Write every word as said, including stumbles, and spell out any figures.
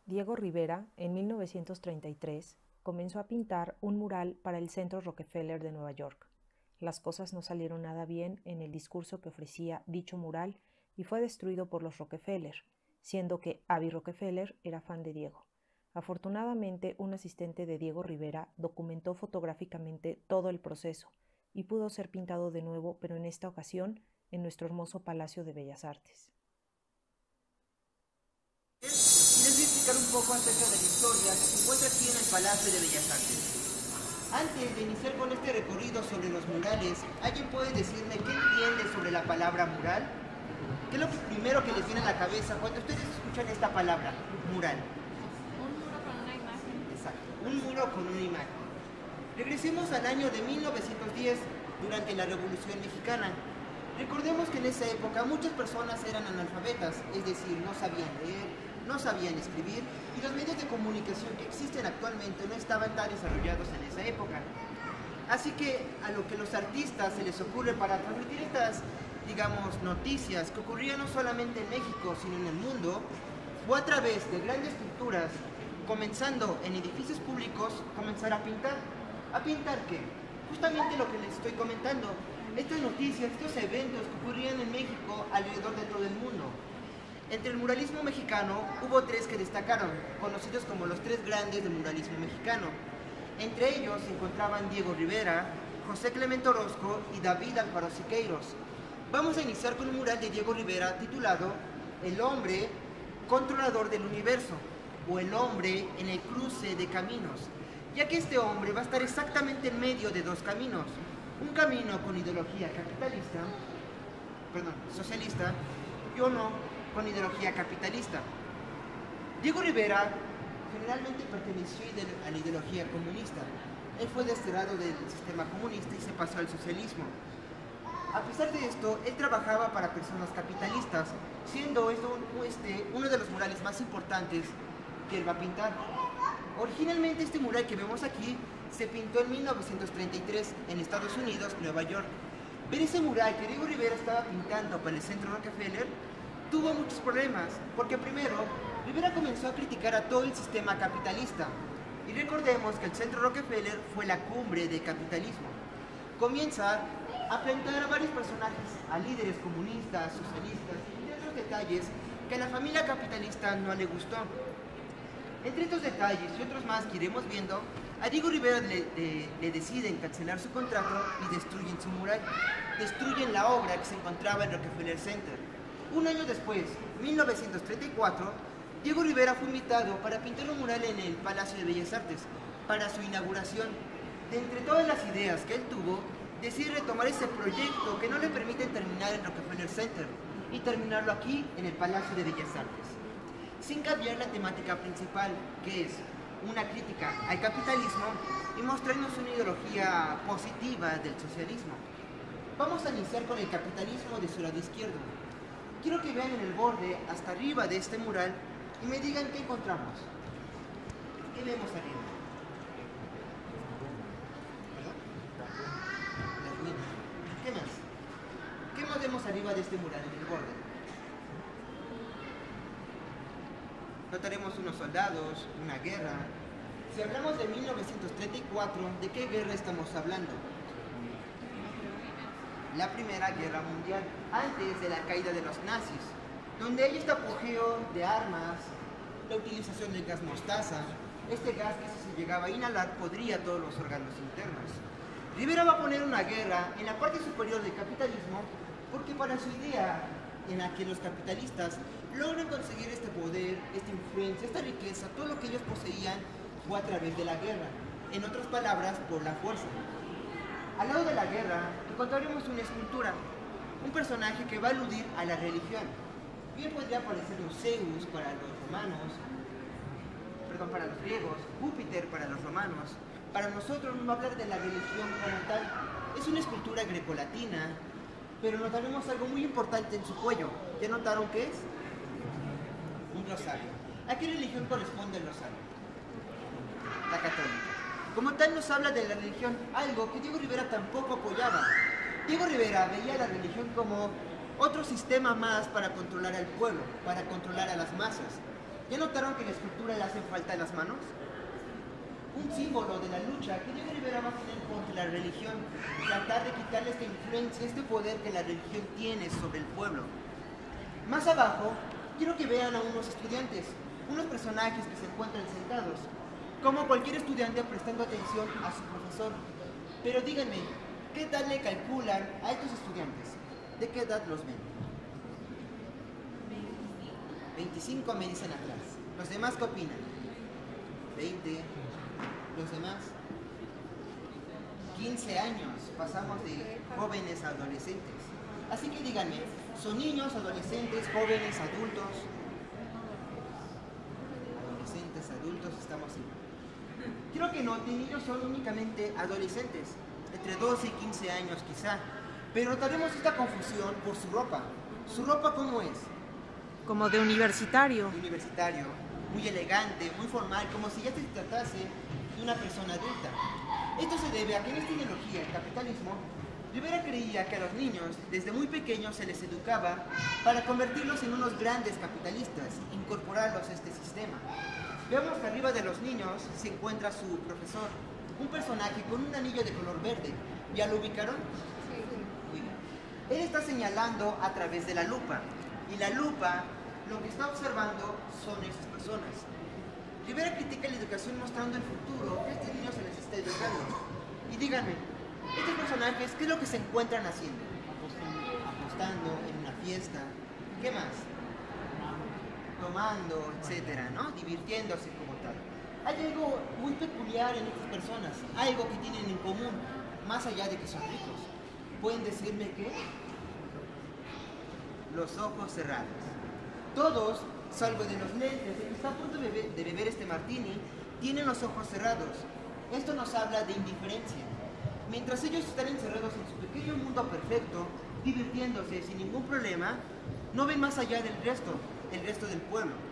Diego Rivera, en mil novecientos treinta y tres, comenzó a pintar un mural para el Centro Rockefeller de Nueva York. Las cosas no salieron nada bien en el discurso que ofrecía dicho mural y fue destruido por los Rockefeller, siendo que Avi Rockefeller era fan de Diego. Afortunadamente, un asistente de Diego Rivera documentó fotográficamente todo el proceso y pudo ser pintado de nuevo, pero en esta ocasión en nuestro hermoso Palacio de Bellas Artes. Y les voy a explicar un poco acerca de la historia que se encuentra aquí en el Palacio de Bellas Artes. Antes de iniciar con este recorrido sobre los murales, ¿alguien puede decirme qué entiende sobre la palabra mural? ¿Qué es lo primero que les viene a la cabeza cuando ustedes escuchan esta palabra, mural? Un muro con una imagen. Exacto, un muro con una imagen. Regresemos al año de mil novecientos diez, durante la Revolución Mexicana. Recordemos que en esa época muchas personas eran analfabetas, es decir, no sabían leer, no sabían escribir, y los medios de comunicación que existen actualmente no estaban tan desarrollados en esa época. Así que a lo que los artistas se les ocurre para transmitir estas, digamos, noticias que ocurrían no solamente en México, sino en el mundo, fue a través de grandes pinturas, comenzando en edificios públicos, comenzar a pintar. ¿A pintar qué? Justamente lo que les estoy comentando, estas noticias, estos eventos que ocurrían en México alrededor de todo el mundo. Entre el muralismo mexicano hubo tres que destacaron, conocidos como los tres grandes del muralismo mexicano. Entre ellos se encontraban Diego Rivera, José Clemente Orozco y David Alfaro Siqueiros. Vamos a iniciar con un mural de Diego Rivera titulado El hombre controlador del universo, o el hombre en el cruce de caminos, ya que este hombre va a estar exactamente en medio de dos caminos, un camino con ideología capitalista, perdón, socialista, y uno con ideología capitalista. Diego Rivera generalmente perteneció a la ideología comunista. Él fue desterrado del sistema comunista y se pasó al socialismo. A pesar de esto, él trabajaba para personas capitalistas, siendo esto este, uno de los murales más importantes que él va a pintar. Originalmente este mural que vemos aquí se pintó en mil novecientos treinta y tres en Estados Unidos, Nueva York. Ver ese mural que Diego Rivera estaba pintando para el Centro Rockefeller tuvo muchos problemas, porque primero, Rivera comenzó a criticar a todo el sistema capitalista. Y recordemos que el Centro Rockefeller fue la cumbre del capitalismo. Comienza a plantar a varios personajes, a líderes comunistas, socialistas, y otros detalles que a la familia capitalista no le gustó. Entre estos detalles y otros más que iremos viendo, a Diego Rivera le, le, le deciden cancelar su contrato y destruyen su mural. Destruyen la obra que se encontraba en Rockefeller Center. Un año después, mil novecientos treinta y cuatro, Diego Rivera fue invitado para pintar un mural en el Palacio de Bellas Artes para su inauguración. De entre todas las ideas que él tuvo, decide retomar ese proyecto que no le permiten terminar en Rockefeller Center y terminarlo aquí en el Palacio de Bellas Artes, sin cambiar la temática principal, que es una crítica al capitalismo y mostrarnos una ideología positiva del socialismo. Vamos a iniciar con el capitalismo de su lado izquierdo. Quiero que vean en el borde, hasta arriba de este mural, y me digan qué encontramos. ¿Qué vemos arriba? Las minas. ¿Qué más? ¿Qué más vemos arriba de este mural, en el borde? Notaremos unos soldados, una guerra. Si hablamos de mil novecientos treinta y cuatro, ¿de qué guerra estamos hablando? La Primera Guerra Mundial, antes de la caída de los nazis, donde hay este apogeo de armas, la utilización del gas mostaza, este gas que si se llegaba a inhalar podría todos los órganos internos. Rivera va a poner una guerra en la parte superior del capitalismo, porque para su idea en la que los capitalistas logran conseguir este poder, esta influencia, esta riqueza, todo lo que ellos poseían fue a través de la guerra, en otras palabras, por la fuerza. Al lado de la guerra encontraremos una escultura, un personaje que va a aludir a la religión. Bien podría parecer un Zeus para los romanos, perdón, para los griegos, Júpiter para los romanos. Para nosotros no va a hablar de la religión como tal. Es una escultura grecolatina, pero notaremos algo muy importante en su cuello. ¿Ya notaron qué es? Un rosario. ¿A qué religión corresponde el rosario? La católica. Como tal nos habla de la religión, algo que Diego Rivera tampoco apoyaba. Diego Rivera veía la religión como otro sistema más para controlar al pueblo, para controlar a las masas. ¿Ya notaron que la escultura le hacen falta las manos? Un símbolo de la lucha que yo deberá mantener contra la religión, tratar de quitarle esta influencia, este poder que la religión tiene sobre el pueblo. Más abajo, quiero que vean a unos estudiantes, unos personajes que se encuentran sentados, como cualquier estudiante prestando atención a su profesor. Pero díganme, ¿qué edad le calculan a estos estudiantes? ¿De qué edad los ven? veinticinco me dicen atrás. ¿Los demás qué opinan? veinte. ¿Los demás? quince años. Pasamos de jóvenes a adolescentes. Así que díganme, ¿son niños, adolescentes, jóvenes, adultos? Adolescentes, adultos, estamos ahí. Quiero que noten, ellos son únicamente adolescentes, entre doce y quince años quizá. Pero notaremos esta confusión por su ropa. ¿Su ropa cómo es? Como de universitario. Universitario, muy elegante, muy formal, como si ya se tratase de una persona adulta. Esto se debe a que en esta ideología, el capitalismo, Rivera creía que a los niños, desde muy pequeños, se les educaba para convertirlos en unos grandes capitalistas, incorporarlos a este sistema. Veamos que arriba de los niños se encuentra su profesor, un personaje con un anillo de color verde. ¿Ya lo ubicaron? Muy bien. Él está señalando a través de la lupa, y la lupa lo que está observando son esas personas. Rivera critica la educación mostrando el futuro que a estos niños se les está educando. Y díganme, estos personajes, ¿qué es lo que se encuentran haciendo? Apostando en una fiesta. ¿Qué más? Tomando, etcétera, ¿no? Divirtiéndose como tal. Hay algo muy peculiar en estas personas, algo que tienen en común, más allá de que son ricos. ¿Pueden decirme qué? Los ojos cerrados. Todos, salvo de los lentes, el que está a punto de beber, de beber este martini, tienen los ojos cerrados. Esto nos habla de indiferencia. Mientras ellos están encerrados en su pequeño mundo perfecto, divirtiéndose sin ningún problema, no ven más allá del resto, el resto del pueblo.